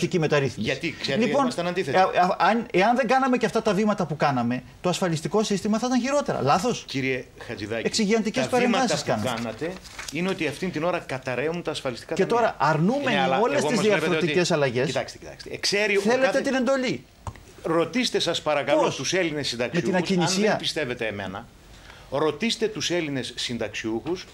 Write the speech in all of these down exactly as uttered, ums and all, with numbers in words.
φορολογική μεταρρύθμιση. Γιατί, ξέρετε, λοιπόν, ήμασταν αντίθετοι. Ε, ε, αν, εάν δεν κάναμε και αυτά τα βήματα που κάναμε, το ασφαλιστικό σύστημα θα ήταν χειρότερα. Λάθος. Κύριε Χατζηδάκη, εξηγιαντικές παρεμβάσεις κάνατε. Τα βήματα που κάνατε είναι ότι αυτήν την ώρα καταραίουν τα ασφαλιστικά ταμεία. Και τώρα αρνούμενοι όλες τις διαφορετικές αλλαγές. Κοιτάξτε, κοιτάξτε. Εξέρει θέλετε κάθε... την εντολή. Ρωτήστε, σας παρακαλώ, τους Έλληνες συνταξιούχους, αν δεν πιστεύετε εμένα, ρωτήστε τους Έλληνες συνταξιούχους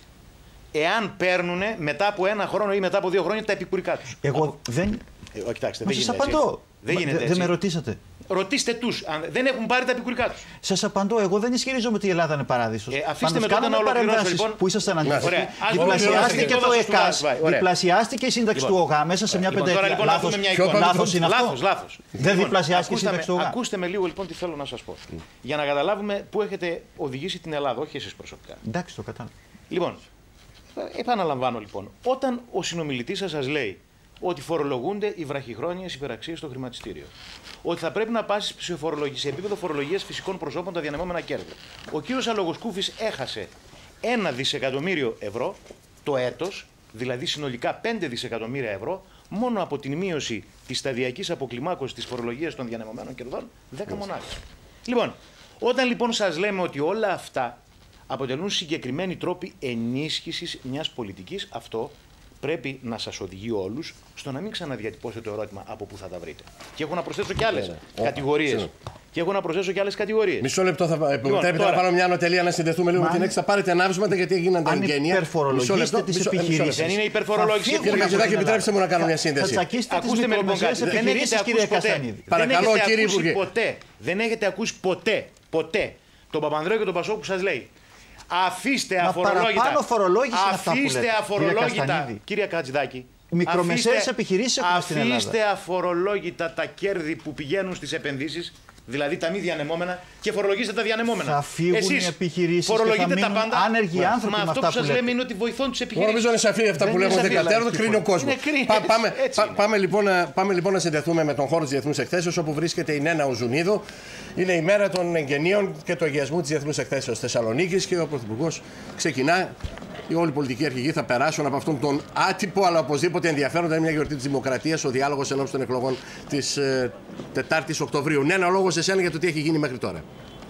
εάν παίρνουν μετά από ένα χρόνο ή μετά από δύο χρόνια τα επικουρικά τους. Εγώ δεν. Ε, κοιτάξτε, Μα δεν σας γίνεται απαντώ. Δεν Μα, γίνεται δε, έτσι. δεν με ρωτήσατε. Ρωτήστε τους, αν δεν έχουν πάρει τα επικουρικά τους. Σας απαντώ, εγώ δεν ισχυρίζομαι ότι η Ελλάδα είναι παράδεισος. Ε, αφήστε με τότε να ολοκληρώσω, λοιπόν. Που ήσασταν αντίθετοι. Διπλασιάστηκε το ΕΚΑΣ, διπλασιάστηκε η σύνταξη του ΟΓΑ μέσα σε μια πενταετία. Λοιπόν, λάθος, λάθος είναι αυτό. Λάθος, λάθος. Δεν διπλασιάστηκε η σύνταξη του ΟΓΑ. Ακούστε με λίγο λοιπόν τι θέλω να σας πω. Για να καταλάβουμε πού έχετε οδηγήσει την Ελλάδα, όχι εσείς προσωπικά. Εντάξει, το κατάλαβα. Λοιπόν, επαναλαμβάνω λοιπόν, όταν ο συνομιλητής σας σας λέει ότι φορολογούνται οι βραχυχρόνιες υπεραξίες στο χρηματιστήριο, ότι θα πρέπει να πάσει σε επίπεδο φορολογίας φυσικών προσώπων τα διανεμόμενα κέρδη. Ο κύριος Αλογοσκούφης έχασε ένα δισεκατομμύριο ευρώ το έτος, δηλαδή συνολικά πέντε δισεκατομμύρια ευρώ, μόνο από την μείωση της σταδιακής αποκλιμάκωσης της φορολογίας των διανεμωμένων κερδών, δέκα μονάδες. Λοιπόν, όταν λοιπόν σας λέμε ότι όλα αυτά αποτελούν συγκεκριμένοι τρόποι ενίσχυσης μιας πολιτικής, αυτό πρέπει να σας οδηγεί όλους στο να μην ξαναδιατυπώσετε το ερώτημα από πού θα τα βρείτε. Και έχω να προσθέσω και άλλες κατηγορίες. Και έχω να προσθέσω και άλλες κατηγορίες. Μισό λεπτό θα επιτρέπετε να πάρω μια ανωτελεία να συνδεθούμε λίγο με την έξι. Θα πάρετε ανάβσματα γιατί έγιναν τα εγγένεια. Αν υπερφορολογήσετε τις επιχειρήσεις. Δεν είναι υπερφορολόγηση. Κύριε Χατζηδάκη, επιτρέψτε μου να κάνω μια σύνδεση. Ακούστε με λοιπόν κάτι. Δεν έχετε ακούσει ποτέ. Παρακαλώ, κύριε Υπουργέ. Δεν έχετε ακούσει ποτέ, ποτέ τον Παπανδρέο και τον Πασόκ που σας λέει: Αφήστε αφορολόγητα. Αφήστε αφορολόγητα. Κύριε Χατζηδάκη. Μικρομεσαίες επιχειρήσεις έχουμε στην Ελλάδα. Αφήστε αφορολόγητα τα κέρδη που πηγαίνουν στις επενδύσεις, δηλαδή τα μη διανεμόμενα, και φορολογήστε τα διανεμόμενα. Θα φύγουν εσείς οι επιχειρήσεις φορολογείτε και θα τα πάντα. άνεργοι άνθρωποι. Μα με αυτό αυτά που σας που λέμε είναι ότι βοηθούν τους επιχειρήσεις. Νομίζω είναι σαφή αυτά που λέμε ο δεκατέρδο, κρίνει ο κόσμος. Πάμε, πάμε, λοιπόν, πάμε λοιπόν να συνδεθούμε με τον χώρο της Διεθνούς Εκθέσεως, όπου βρίσκεται η Νένα Ουζουνίδου. Είναι η μέρα των εγγενείων και του αγιασμού της Διεθνούς Εκθέσεως Θεσσαλονίκης και ο Πρωθυπουργός ξεκινά. Οι όλοι οι πολιτικοί αρχηγοί θα περάσουν από αυτόν τον άτυπο αλλά οπωσδήποτε ενδιαφέροντα. Είναι μια γιορτή της Δημοκρατίας, ο διάλογος ενώπιση των εκλογών της ε, τετάρτης Οκτωβρίου. Ναι, ένα λόγο σε εσένα για το τι έχει γίνει μέχρι τώρα.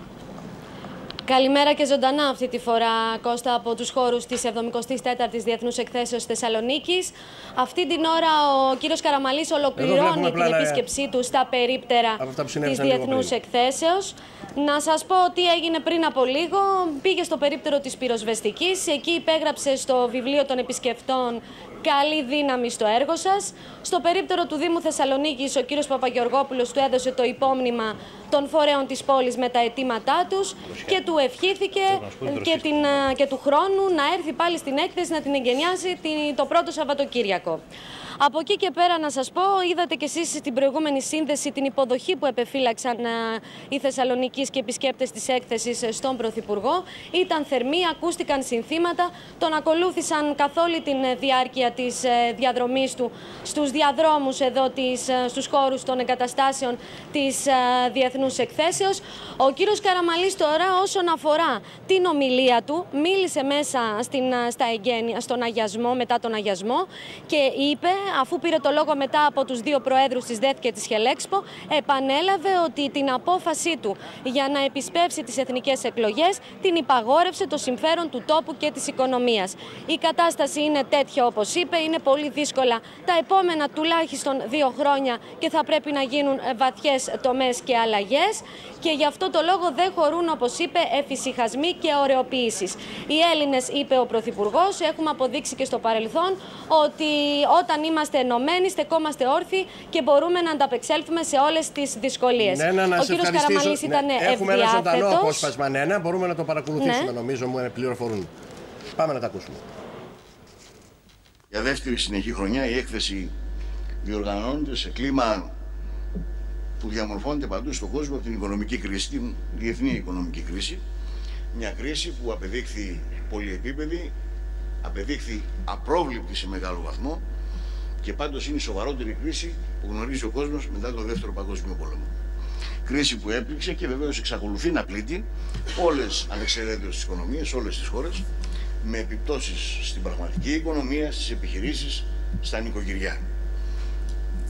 Καλημέρα και ζωντανά αυτή τη φορά, Κώστα, από τους χώρους της εβδομηκοστής τέταρτης Διεθνούς Εκθέσεως Θεσσαλονίκης. Αυτή την ώρα ο κύριος Καραμαλής ολοκληρώνει την επίσκεψή του στα περίπτερα της Διεθνούς Εκθέσεως. Να σας πω τι έγινε πριν από λίγο. Πήγε στο περίπτερο της Πυροσβεστικής, εκεί υπέγραψε στο βιβλίο των επισκεπτών «Καλή δύναμη στο έργο σας». Στο περίπτερο του Δήμου Θεσσαλονίκης ο κύριος Παπαγεωργόπουλος του έδωσε το υπόμνημα των φορέων της πόλης με τα αιτήματά τους και του ευχήθηκε και, την, και του χρόνου να έρθει πάλι στην έκθεση να την εγκαινιάσει το πρώτο Σαββατοκύριακο. Από εκεί και πέρα να σας πω, είδατε κι εσείς στην προηγούμενη σύνδεση την υποδοχή που επεφύλαξαν οι Θεσσαλονικείς και επισκέπτες της έκθεσης στον Πρωθυπουργό. Ήταν θερμοί, ακούστηκαν συνθήματα, τον ακολούθησαν καθ' όλη την διάρκεια της διαδρομής του στους διαδρόμους εδώ, της, στους χώρους των εγκαταστάσεων της Διεθνούς Εκθέσεως. Ο κύριος Καραμαλής τώρα, όσον αφορά την ομιλία του, μίλησε μέσα στην, στα εγγένεια, στον αγιασμό, μετά τον αγιασμό, και είπε, αφού πήρε το λόγο μετά από τους δύο προέδρους της ΔΕΘ και της Χελέξπο, επανέλαβε ότι την απόφασή του για να επισπεύσει τις εθνικές εκλογές την υπαγόρευσε το συμφέρον του τόπου και της οικονομίας. Η κατάσταση είναι τέτοια, όπως είπε, είναι πολύ δύσκολα τα επόμενα τουλάχιστον δύο χρόνια και θα πρέπει να γίνουν βαθιές τομές και αλλαγές, και γι' αυτό το λόγο δεν χωρούν, όπως είπε, εφησυχασμοί και ωρεοποίησεις. Οι Έλληνες, είπε ο Πρωθυπουργός, έχουμε αποδείξει και στο παρελθόν ότι όταν είμαστε ενωμένοι, στεκόμαστε όρθιοι και μπορούμε να ανταπεξέλθουμε σε όλες τις δυσκολίες. Ναι, ναι, ναι, ο κύριος Καραμαλής ήταν ναι, ευδιάθετος. Έχουμε ένα ζωντανό απόσπασμα, ναι, ναι, μπορούμε να το παρακολουθήσουμε, ναι. Νομίζω μου πληροφορούν. Πάμε να τα ακούσουμε. Για δεύτερη συνεχή χρονιά η έκθεση διοργανώνεται σε κλίμα που διαμορφώνεται παντού στον κόσμο από την οικονομική κρίση, την διεθνή οικονομική κρίση. Μια κρίση που απεδείχθη πολυεπίπεδη, απεδείχθη απρόβλεπτη σε μεγάλο βαθμό και πάντως είναι η σοβαρότερη κρίση που γνωρίζει ο κόσμος μετά τον Δεύτερο Παγκόσμιο Πόλεμο. Κρίση που έπληξε και βεβαίως εξακολουθεί να πλήττει όλες ανεξαιρέτως τις οικονομίες, όλες τις χώρες, με επιπτώσεις στην πραγματική οικονομία, στις επιχειρήσεις, στα νοικοκυριά.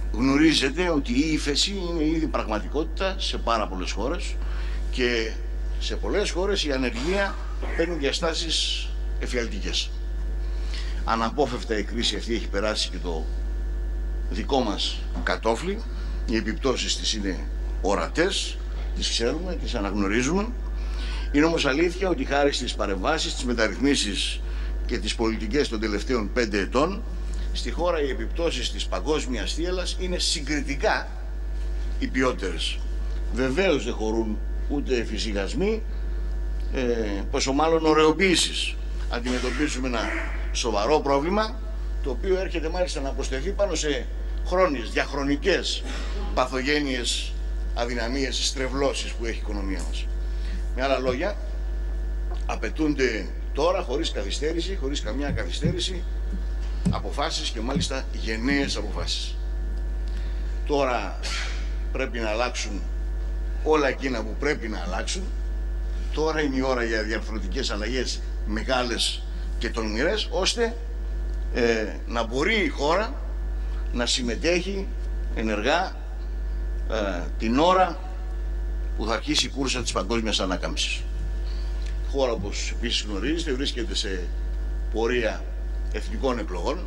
γνωρίζετε ότι η ύφεση είναι ήδη πραγματικότητα σε πάρα πολλές χώρες και σε πολλές χώρες η ανεργία παίρνει διαστάσεις εφιαλτικές. Αναπόφευκτα η κρίση αυτή έχει περάσει και το δικό μας κατόφλι. Οι επιπτώσεις της είναι ορατές, τις ξέρουμε, τις αναγνωρίζουμε. Είναι όμως αλήθεια ότι χάρη στις παρεμβάσεις, τις μεταρρυθμίσεις και τις πολιτικές των τελευταίων πέντε ετών, στη χώρα οι επιπτώσεις της παγκόσμιας θύελλας είναι συγκριτικά οι ποιότερες. Βεβαίως δεν χωρούν ούτε εφησυχασμοί, ε, πόσο μάλλον ωρεοποίησεις. Αντιμετωπίζουμε ένα σοβαρό πρόβλημα, το οποίο έρχεται μάλιστα να προσθεθεί πάνω σε χρόνιες, διαχρονικές παθογένειες, αδυναμίες, στρεβλώσεις που έχει η οικονομία μας. Με άλλα λόγια, απαιτούνται τώρα, χωρίς καθυστέρηση, χωρίς καμιά καθυστέρηση, αποφάσεις και μάλιστα γενναίες αποφάσεις. Τώρα πρέπει να αλλάξουν όλα εκείνα που πρέπει να αλλάξουν. Τώρα είναι η ώρα για διαρθρωτικές αλλαγές μεγάλες και τολμηρές, ώστε ε, να μπορεί η χώρα να συμμετέχει ενεργά ε, την ώρα που θα αρχίσει η κούρσα της παγκόσμιας ανάκαμψης. Η χώρα, όπως επίσης γνωρίζετε, βρίσκεται σε πορεία εθνικών εκλογών.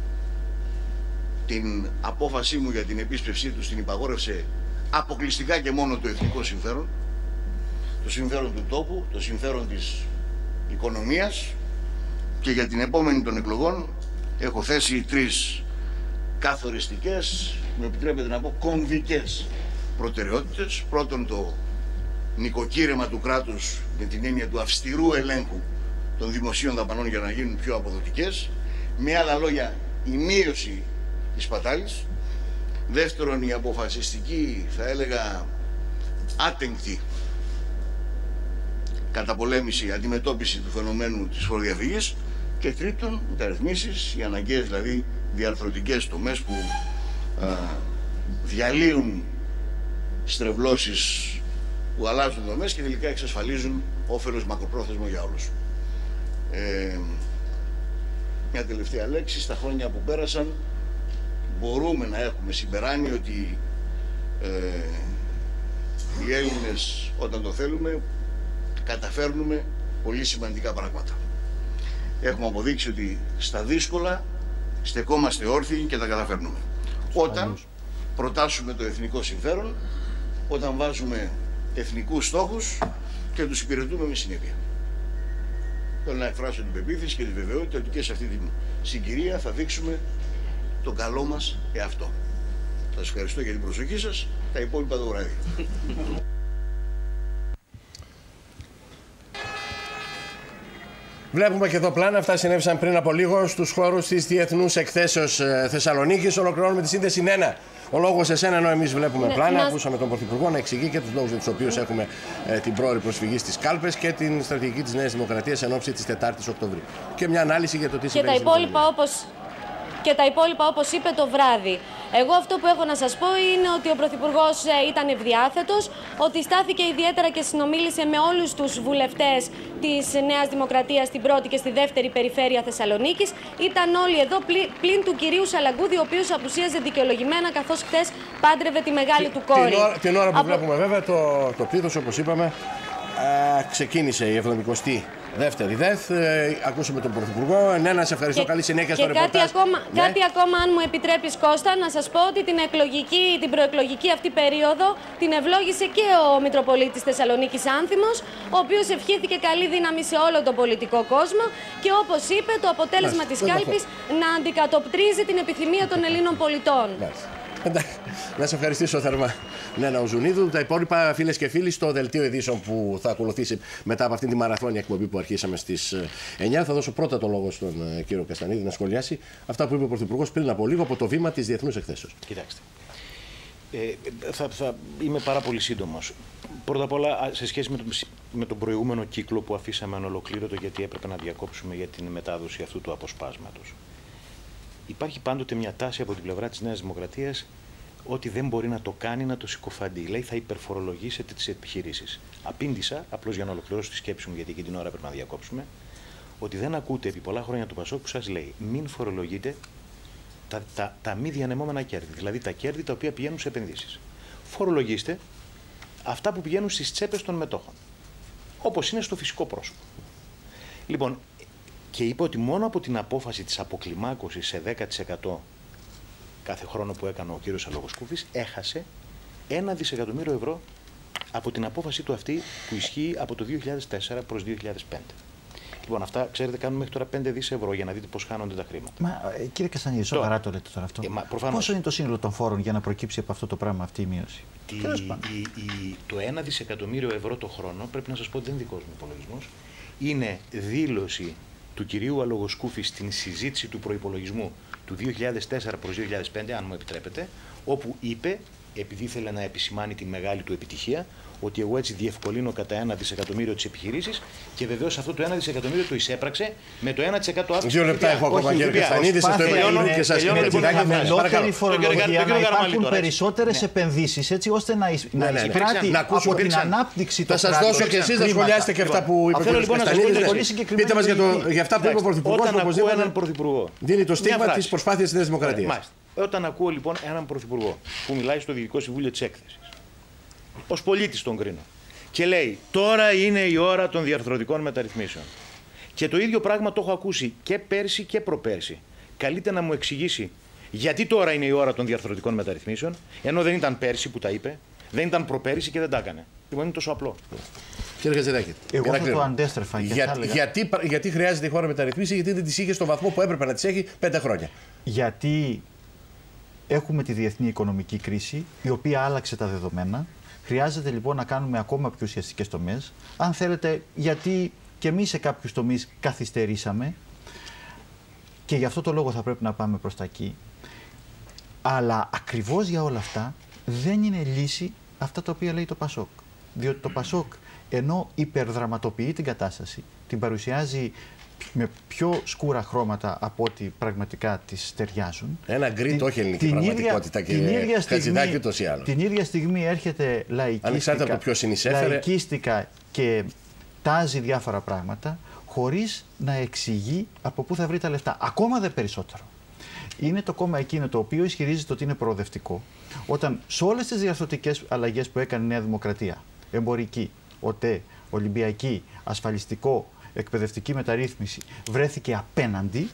Την απόφασή μου για την επίσπευσή του την υπαγόρευσε αποκλειστικά και μόνο το εθνικό συμφέρον, το συμφέρον του τόπου, το συμφέρον της οικονομίας, και για την επόμενη των εκλογών έχω θέσει τρεις καθοριστικές, με επιτρέπετε να πω κομβικές προτεραιότητες. Πρώτον, το νοικοκύρεμα του κράτους με την έννοια του αυστηρού ελέγχου των δημοσίων δαπανών για να γίνουν πιο αποδοτικές. Με άλλα λόγια, η μείωση της σπατάλης. Δεύτερον, η αποφασιστική, θα έλεγα άτεγκτη καταπολέμηση, αντιμετώπιση του φαινομένου της φοροδιαφυγής. Και τρίτον, μεταρρυθμίσεις, οι αναγκαίες δηλαδή διαρθρωτικές τομές που α, διαλύουν στρεβλώσεις, που αλλάζουν δομές και τελικά εξασφαλίζουν όφελος μακροπρόθεσμο για όλους. Ε, μια τελευταία λέξη. Στα χρόνια που πέρασαν μπορούμε να έχουμε συμπεράνει ότι ε, οι Έλληνες, όταν το θέλουμε, καταφέρνουμε πολύ σημαντικά πράγματα. Έχουμε αποδείξει ότι στα δύσκολα στεκόμαστε όρθιοι και τα καταφέρνουμε. Όταν προτάσουμε το εθνικό συμφέρον, όταν βάζουμε εθνικούς στόχους και τους υπηρετούμε με συνέπεια. Θέλω να εκφράσω την πεποίθηση και τη βεβαιότητα ότι και σε αυτή την συγκυρία θα δείξουμε τον καλό μας εαυτό. Σας ευχαριστώ για την προσοχή σας. Τα υπόλοιπα το βράδυ. Βλέπουμε και εδώ πλάνα. Αυτά συνέβησαν πριν από λίγο στους χώρους της Διεθνούς Εκθέσεως Θεσσαλονίκης. Ολοκληρώνουμε τη σύνδεση ένα. Ο λόγος σε σένα, ενώ εμείς βλέπουμε ναι, πλάνα. Να... Ακούσαμε τον Πρωθυπουργό να εξηγεί και τους λόγους για τους οποίους έχουμε ε, την πρόωρη προσφυγή στις κάλπες και την στρατηγική της Νέας Δημοκρατίας εν ώψη της τετάρτης Οκτωβρίου. Και μια ανάλυση για το τι συμβαίνει. Και τα υπόλοιπα όπως... Και τα υπόλοιπα όπως είπε το βράδυ. Εγώ αυτό που έχω να σας πω είναι ότι ο Πρωθυπουργός ήταν ευδιάθετος, ότι στάθηκε ιδιαίτερα και συνομίλησε με όλους τους βουλευτές της Νέας Δημοκρατίας στην πρώτη και στη δεύτερη περιφέρεια Θεσσαλονίκης. Ήταν όλοι εδώ πλην του κυρίου Σαλαγκούδη, ο οποίος απουσίαζε δικαιολογημένα καθώς χθες πάντρευε τη μεγάλη του κόρη. Την ώρα, την ώρα που Από... βλέπουμε βέβαια το, το πλήθος, όπως είπαμε, α, ξεκίνησε η εβδομηκοστή δεύτερη ΔΕΘ. Ε, ακούσαμε τον Πρωθυπουργό. Ναι, να σε ευχαριστώ. Και, καλή συνέχεια στο ρεπορτάζ. Κάτι ακόμα, ναι. κάτι ακόμα, αν μου επιτρέπεις, Κώστα, να σας πω ότι την, εκλογική, την προεκλογική αυτή περίοδο την ευλόγησε και ο Μητροπολίτης Θεσσαλονίκης Άνθιμος, ο οποίος ευχήθηκε καλή δύναμη σε όλο τον πολιτικό κόσμο και, όπως είπε, το αποτέλεσμα Μάλιστα. της κάλπης να αντικατοπτρίζει την επιθυμία των Ελλήνων πολιτών. Μάλιστα. Να σε ευχαριστήσω θερμά, Νένα Ουζουνίδου. Τα υπόλοιπα, φίλες και φίλοι, στο δελτίο ειδήσεων που θα ακολουθήσει μετά από αυτήν τη μαραθώνια εκπομπή που αρχίσαμε στις εννιά. Θα δώσω πρώτα το λόγο στον κύριο Καστανίδη να σχολιάσει αυτά που είπε ο Πρωθυπουργός πριν από λίγο από το βήμα της Διεθνούς Εκθέσεως. Κοιτάξτε. Ε, θα, θα είμαι πάρα πολύ σύντομος. Πρώτα απ' όλα, σε σχέση με τον, με τον προηγούμενο κύκλο που αφήσαμε ανολοκλήρωτο γιατί έπρεπε να διακόψουμε για την μετάδοση αυτού του αποσπάσματος. Υπάρχει πάντοτε μια τάση από την πλευρά της Νέας Δημοκρατίας ότι δεν μπορεί να το κάνει, να το συκοφαντεί. Λέει, θα υπερφορολογήσετε τις επιχειρήσεις. Απήντησα, απλώς για να ολοκληρώσω τη σκέψη μου, γιατί εκείνη την ώρα πρέπει να διακόψουμε, ότι δεν ακούτε επί πολλά χρόνια του Πασόκ που σας λέει μην φορολογείτε τα, τα, τα μη διανεμόμενα κέρδη, δηλαδή τα κέρδη τα οποία πηγαίνουν σε επενδύσεις. Φορολογήστε αυτά που πηγαίνουν στις τσέπες των μετόχων, όπως είναι στο φυσικό πρόσωπο. Λοιπόν, και είπε ότι μόνο από την απόφαση της αποκλιμάκωσης σε δέκα τοις εκατό κάθε χρόνο που έκανε ο κύριος Αλογοσκούφης, έχασε ένα δισεκατομμύριο ευρώ από την απόφαση του αυτή που ισχύει από το δύο χιλιάδες τέσσερα προς δύο χιλιάδες πέντε. Λοιπόν, αυτά ξέρετε κάνουν μέχρι τώρα πέντε δισεκατομμύρια ευρώ για να δείτε πώς χάνονται τα χρήματα. Μα κύριε Καστανίδη, σοβαρά το λέτε τώρα αυτό. Ε, μα, προφανώς, πόσο είναι το σύνολο των φόρων για να προκύψει από αυτό το πράγμα αυτή η μείωση? Τι, η, η, το ένα δισεκατομμύριο ευρώ το χρόνο, πρέπει να σας πω ότι δεν είναι δικός μου υπολογισμός, είναι δήλωση του κυρίου Αλογοσκούφη στην συζήτηση του προϋπολογισμού του δύο χιλιάδες τέσσερα προς δύο χιλιάδες πέντε, αν μου επιτρέπετε, όπου είπε, επειδή ήθελε να επισημάνει τη μεγάλη του επιτυχία, ότι εγώ έτσι διευκολύνω κατά ένα δισεκατομμύριο τις επιχειρήσεις και βεβαίως αυτό το ένα δισεκατομμύριο το εισέπραξε με το ένα τοις εκατό αύξηση. Δύο λεπτά έχω ακόμα, κύριε Καστανίδη, σας το είπα και σας με λιγότερη φορολογία να υπάρχουν περισσότερες επενδύσεις, έτσι ώστε να εισπράττει από την ανάπτυξη των κράτων. Θα σας δώσω και εσείς να σχολιάσετε και αυτά που είπε ο κύριος Καστανίδης. Πείτε μας για αυτά που είπε ο Πρωθυπουργός. Όταν ακούω έναν Πρωθυπουργό, δίνει το στίγμα της προσπάθειας της Νέας Δημοκρατίας. Όταν ακούω λοιπόν έναν Πρωθυπουργό που μιλάει στο Διοικητικό Συμβούλιο της Έκθεσης, ως πολίτης τον κρίνω, και λέει τώρα είναι η ώρα των διαρθρωτικών μεταρρυθμίσεων. Και το ίδιο πράγμα το έχω ακούσει και πέρσι και προπέρσι. Καλείται να μου εξηγήσει γιατί τώρα είναι η ώρα των διαρθρωτικών μεταρρυθμίσεων, ενώ δεν ήταν πέρσι που τα είπε, δεν ήταν προπέρσι και δεν τα έκανε. Λοιπόν, είναι τόσο απλό. Κύριε Χατζηδάκη, εγώ θα το αντέστρεφα. Για, έλεγα... γιατί, γιατί χρειάζεται η χώρα μεταρρυθμίσει, γιατί δεν τις είχε στο βαθμό που έπρεπε να τις έχει πέντε χρόνια? Γιατί έχουμε τη διεθνή οικονομική κρίση, η οποία άλλαξε τα δεδομένα. Χρειάζεται λοιπόν να κάνουμε ακόμα πιο ουσιαστικές τομές. Αν θέλετε, γιατί και εμείς σε κάποιους τομείς καθυστερήσαμε και γι' αυτό το λόγο θα πρέπει να πάμε προς τα εκεί. Αλλά ακριβώς για όλα αυτά δεν είναι λύση αυτά τα οποία λέει το Πασόκ. Διότι το Πασόκ, ενώ υπερδραματοποιεί την κατάσταση, την παρουσιάζει με πιο σκούρα χρώματα από ό,τι πραγματικά τις ταιριάζουν. Ένα γκρι το έχει ελληνική πραγματικότητα, κύριε Χατζηδάκη, ούτως ή άλλως. Την ίδια στιγμή έρχεται λαϊκίστικα, λαϊκίστικα και τάζει διάφορα πράγματα, χωρίς να εξηγεί από πού θα βρει τα λεφτά. Ακόμα δε περισσότερο. Είναι το κόμμα εκείνο το οποίο ισχυρίζεται ότι είναι προοδευτικό, όταν σε όλες τις διαρθρωτικές αλλαγές που έκανε η Νέα Δημοκρατία, εμπορική, ΟΤΕ, Ολυμπιακή, ασφαλιστικό, εκπαιδευτική μεταρρύθμιση, βρέθηκε απέναντι,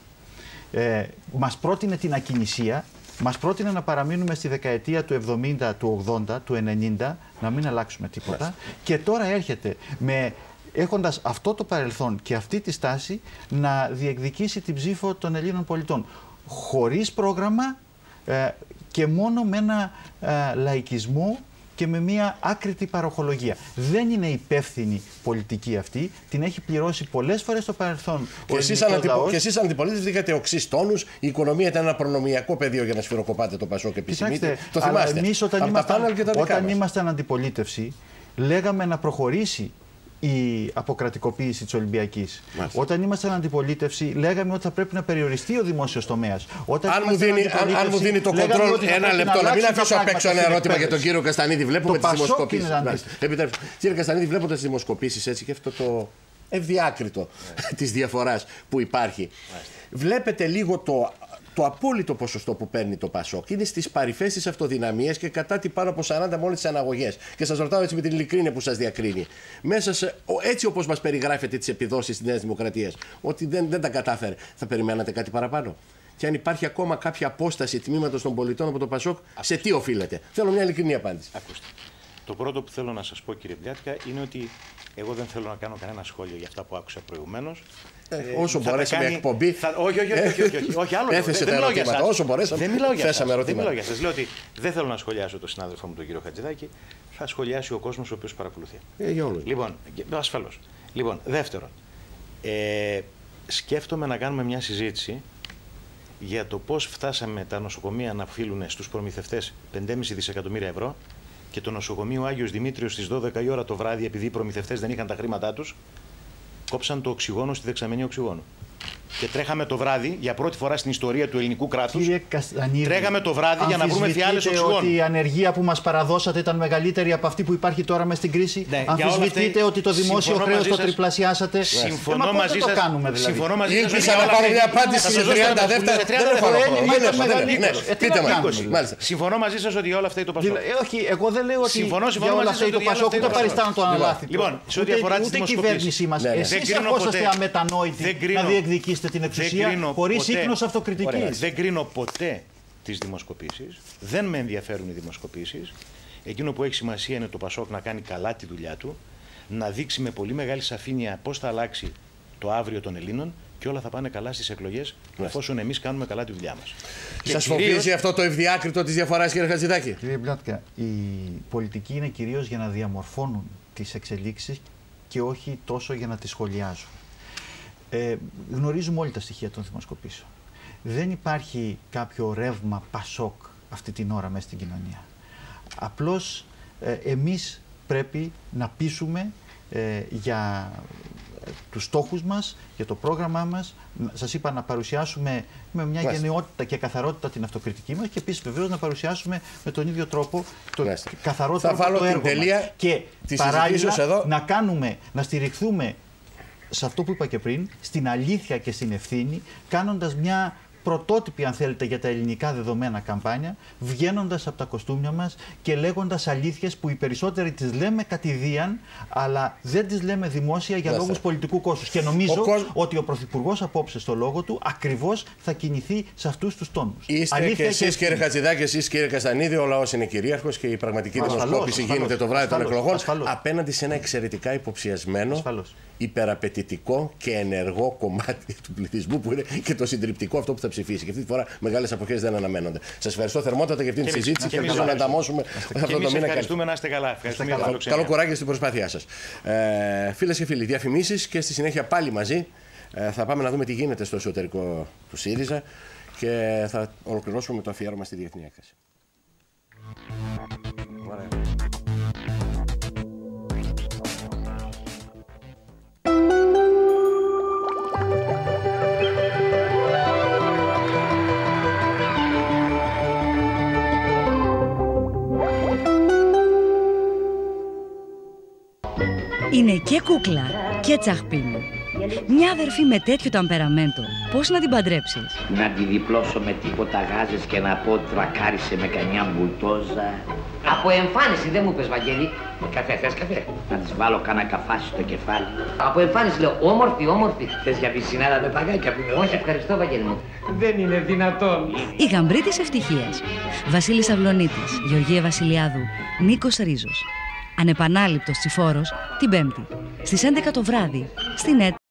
ε, μας πρότεινε την ακινησία, μας πρότεινε να παραμείνουμε στη δεκαετία του εβδομήντα, του ογδόντα, του ενενήντα, να μην αλλάξουμε τίποτα, και τώρα έρχεται με, έχοντας αυτό το παρελθόν και αυτή τη στάση, να διεκδικήσει την ψήφο των Ελλήνων πολιτών. Χωρίς πρόγραμμα ε, και μόνο με ένα ε, λαϊκισμό και με μια άκρητη παροχολογία. Δεν είναι υπεύθυνη πολιτική αυτή, την έχει πληρώσει πολλές φορές στο παρελθόν. Και εσείς αντιπο... αντιπολίτες είχατε οξύς τόνους, η οικονομία ήταν ένα προνομιακό πεδίο για να σφυροκοπάτε το Πασόκ επισημείτε. Το θυμάστε. Εμείς όταν, ήμασταν, όταν ήμασταν αντιπολίτευση, λέγαμε να προχωρήσει η αποκρατικοποίηση της Ολυμπιακής. Μάλιστα. Όταν ήμασταν αντιπολίτευση, λέγαμε ότι θα πρέπει να περιοριστεί ο δημόσιος τομέας. Αν μου δίνει, αν, αν μου δίνει το κοντρόλ, ένα λεπτό, να μην αφήσω απ' έξω ένα ερώτημα για τον κύριο Καστανίδη. Βλέπουμε τις δημοσκοπήσεις. Κύριε Καστανίδη, βλέποντας τις δημοσκοπήσεις έτσι και αυτό το ευδιάκριτο της διαφοράς που υπάρχει, βλέπετε λίγο το. Το απόλυτο ποσοστό που παίρνει το Πασόκ είναι στις παρυφές της αυτοδυναμίας και κατά τι πάνω από σαράντα μόλις τις αναγωγές. Και σας ρωτάω έτσι με την ειλικρίνεια που σας διακρίνει. Μέσα σε, έτσι όπως μας περιγράφετε τις επιδόσεις της Νέας Δημοκρατίας, ότι δεν, δεν τα κατάφερε, θα περιμένατε κάτι παραπάνω? Και αν υπάρχει ακόμα κάποια απόσταση τμήματος των πολιτών από το Πασόκ, σε τι οφείλεται? Θέλω μια ειλικρινή απάντηση. Ακούστε. Το πρώτο που θέλω να σας πω, κύριε Μπλιάτικα, είναι ότι εγώ δεν θέλω να κάνω κανένα σχόλιο για αυτά που άκουσα προηγουμένως. Ε, όσο μπορέσαμε κάνει... εκπομπή. Θα... Όχι, όχι, όχι, όχι, όχι, όχι, άλλο. Έθεσε τα ερωτήματα. Όσο μπορέσαμε. Δεν μιλάω για σας. Δεν μιλάω για σας. Λέω ότι δεν θέλω να σχολιάσω τον συνάδελφο μου τον κύριο Χατζηδάκη. Θα σχολιάσει ο κόσμος ο οποίος παρακολουθεί. Ε, για όλους. Λοιπόν, ασφαλώς. Λοιπόν, δεύτερον, ε, σκέφτομαι να κάνουμε μια συζήτηση για το πώς φτάσαμε τα νοσοκομεία να οφείλουν στους προμηθευτές πέντε κόμμα πέντε δισεκατομμύρια ευρώ και το νοσοκομείο Άγιος Δημήτριος στις δώδεκα η ώρα το βράδυ, επειδή οι προμηθευτές δεν είχαν τα χρήματά τους, κόψαν το οξυγόνο στη δεξαμενή οξυγόνου. και τρέχαμε το βράδυ για πρώτη φορά στην ιστορία του ελληνικού κράτους. Κύριε Καστανίδη, τρέχαμε το βράδυ για να βρούμε φιάλες οξυγόνου. Ότι η ανεργία που μας παραδώσατε ήταν μεγαλύτερη από αυτή που υπάρχει τώρα μες στην κρίση. Ναι, αμφισβητείτε αυτά... ότι το δημόσιο χρέος το τριπλασιάσατε. Συμφωνώ ε, μαζί σας. Το κάνουμε, δηλαδή. Συμφωνώ μαζί σας. Ήλπισα να πάρω μια απάντηση στις τριάντα δεύτερα. Συμφωνώ μαζί σας ότι για όλα αυτά είναι το Πασόκ. Όχι, εγώ δεν λέω ότι για όλα αυτά είναι το Πασόκ, ούτε παριστάνω το αναλάθητο. Λοιπόν, σε ό,τι αφορά τις δημοσκοπήσεις. Εσείς ερχόσαστε αμετανόητοι να διεκδικήσετε την εξουσία χωρίς ίχνος αυτοκριτικής. Δεν κρίνω ποτέ τις δημοσκοπήσεις. Δεν με ενδιαφέρουν οι δημοσκοπήσεις. Εκείνο που έχει σημασία είναι το Πασόκ να κάνει καλά τη δουλειά του, να δείξει με πολύ μεγάλη σαφήνεια πώς θα αλλάξει το αύριο των Ελλήνων και όλα θα πάνε καλά στις εκλογές, εφόσον εμείς κάνουμε καλά τη δουλειά μας. Σας φοβίζει κυρίως... αυτό το ευδιάκριτο της διαφοράς, κύριε Χατζηδάκη? Κύριε Μπλάτκα, η πολιτική είναι κυρίως για να διαμορφώνουν τις εξελίξεις και όχι τόσο για να τις σχολιάζουν. Ε, γνωρίζουμε όλοι τα στοιχεία των δημοσκοπήσεων. Δεν υπάρχει κάποιο ρεύμα Πασόκ αυτή την ώρα μέσα στην κοινωνία. Απλώς ε, εμείς πρέπει να πείσουμε ε, για τους στόχους μας, για το πρόγραμμά μας. Σας είπα να παρουσιάσουμε με μια Μάλιστα. γενναιότητα και καθαρότητα την αυτοκριτική μας και επίσης βεβαίως να παρουσιάσουμε με τον ίδιο τρόπο το Μάλιστα. καθαρό Θα τρόπο το έργο τελεία μας. Και παράλληλα εδώ. να κάνουμε, να στηριχθούμε σε αυτό που είπα και πριν, στην αλήθεια και στην ευθύνη, κάνοντας μια πρωτότυπη, αν θέλετε, για τα ελληνικά δεδομένα καμπάνια, βγαίνοντας από τα κοστούμια μας και λέγοντας αλήθειες που οι περισσότεροι τις λέμε κατηδίαν, αλλά δεν τις λέμε δημόσια για λόγους πολιτικού κόστους. Και νομίζω ο κοσ... ότι ο Πρωθυπουργός απόψε στο λόγο του ακριβώς θα κινηθεί σε αυτούς τους τόνους. Είστε αλήθεια και εσείς, και... κύριε Χατζηδάκη, εσείς, κύριε Καστανίδη, ο λαός είναι κυρίαρχος και η πραγματική δημοσκόπηση γίνεται το βράδυ των εκλογών ασφαλώς. απέναντι σε ένα εξαιρετικά υποψιασμένο, ασφαλώς. υπεραπαιτητικό και ενεργό κομμάτι του πληθυσμού που είναι και το συντριπτικό αυτό που θα ψηφίσει. Και αυτή τη φορά μεγάλες αποχές δεν αναμένονται. Σας ευχαριστώ θερμότατα για αυτή τη συζήτηση και ελπίζω να ανταμώσουμε αυτό το μήνα. Ευχαριστούμε, να είστε καλά. Καλό, καλό κουράγιο στην προσπάθειά σας. Ε, φίλες και φίλοι, διαφημίσεις και στη συνέχεια πάλι μαζί ε, θα πάμε να δούμε τι γίνεται στο εσωτερικό του ΣΥΡΙΖΑ και θα ολοκληρώσουμε με το αφιέρωμα στη διεθνή έκθεση. Είναι και κούκλα και τσαχπίνη. Μια αδερφή με τέτοιο ταμπεραμέντο, πώς να την παντρέψεις? Να τη διπλώσω με τίποτα γάζες και να πω τρακάρισε με κανιά μπουλτόζα. Από εμφάνιση δεν μου πες, Βαγγέλη. Καφέ, θες καφέ? Να της βάλω κάνα καφάσι στο κεφάλι. Από εμφάνιση λέω, όμορφη, όμορφη. Θες για πισινάδα με παγάκια που είναι? Όχι, ευχαριστώ, Βαγγέλη μου. Δεν είναι δυνατόν. Η γαμπρή της ευτυχίας. Βασίλης Αυλονίτης, Γεωργία Βασιλιάδου, Νίκος Ρίζος. Ανεπανάληπτος Τσιφόρος την Πέμπτη στις έντεκα το βράδυ στην ΕΤ.